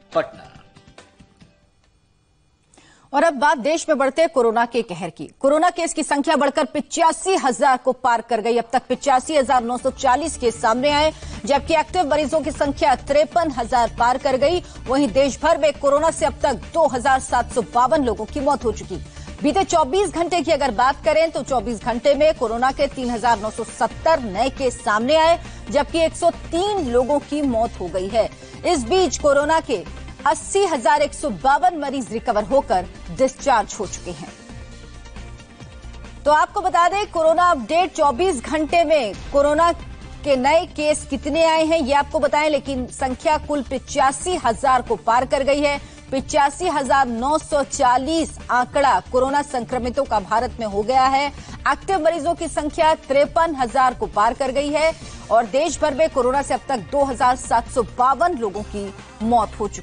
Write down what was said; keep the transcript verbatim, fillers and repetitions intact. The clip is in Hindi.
पटना। और अब बात देश में बढ़ते कोरोना के कहर की। कोरोना केस की संख्या बढ़कर पिचासी हजार को पार कर गई। अब तक पिचासी हजार नौ सौ चालीस केस सामने आए, जबकि एक्टिव मरीजों की संख्या तिरपन हजार पार कर गई। वहीं देश भर में कोरोना से अब तक दो हजार सात सौ बावन लोगों की मौत हो चुकी। बीते चौबीस घंटे की अगर बात करें तो चौबीस घंटे में कोरोना के तीन हजार नौ सौ सत्तर नए केस सामने आए, जबकि एक सौ तीन लोगों की मौत हो गई है। इस बीच कोरोना के अस्सी हजार एक सौ बावन मरीज रिकवर होकर डिस्चार्ज हो चुके हैं। तो आपको बता दें, कोरोना अपडेट चौबीस घंटे में कोरोना के नए केस कितने आए हैं ये आपको बताएं, लेकिन संख्या कुल पिचासी हजार को पार कर गई है। पिचासी हजार नौ सौ चालीस आंकड़ा कोरोना संक्रमितों का भारत में हो गया है। एक्टिव मरीजों की संख्या तिरपन हजार को पार कर गई है और देश भर में कोरोना से अब तक दो हजार सात सौ बावन लोगों की मौत हो चुकी है।